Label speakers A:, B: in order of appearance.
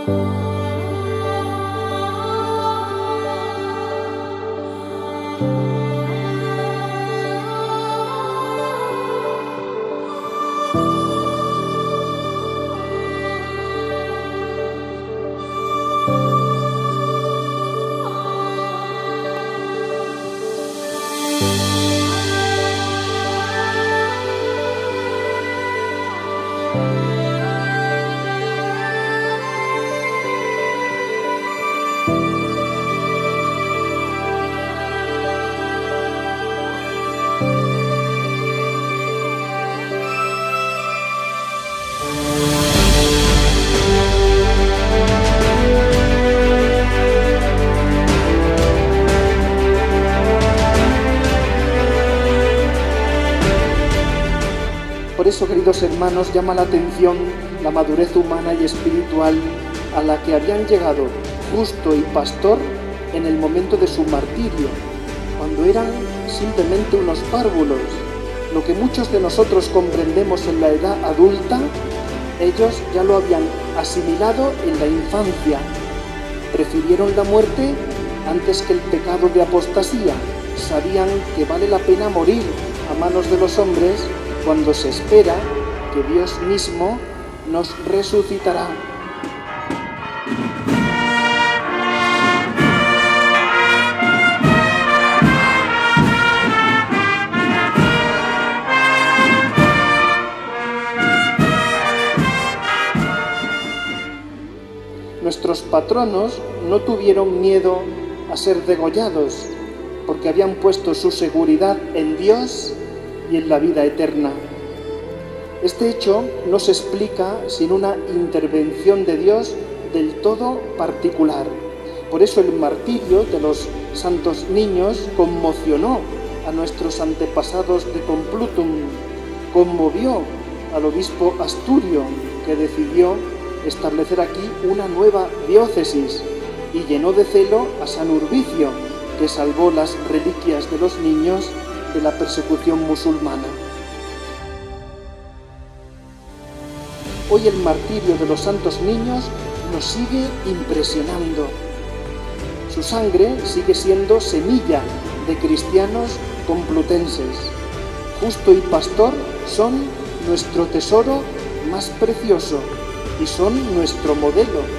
A: Por eso, queridos hermanos, llama la atención la madurez humana y espiritual a la que habían llegado Justo y Pastor en el momento de su martirio, cuando eran simplemente unos párvulos. Lo que muchos de nosotros comprendemos en la edad adulta, ellos ya lo habían asimilado en la infancia. Prefirieron la muerte antes que el pecado de apostasía. Sabían que vale la pena morir a manos de los hombres cuando se espera que Dios mismo nos resucitará. Nuestros patronos no tuvieron miedo a ser degollados, porque habían puesto su seguridad en Dios y en la vida eterna. Este hecho no se explica sin una intervención de Dios del todo particular. Por eso el martirio de los santos niños conmocionó a nuestros antepasados de Complutum, conmovió al obispo Asturio, que decidió establecer aquí una nueva diócesis, y llenó de celo a San Urbicio, que salvó las reliquias de los niños de la persecución musulmana. Hoy el martirio de los santos niños nos sigue impresionando. Su sangre sigue siendo semilla de cristianos complutenses. Justo y Pastor son nuestro tesoro más precioso y son nuestro modelo.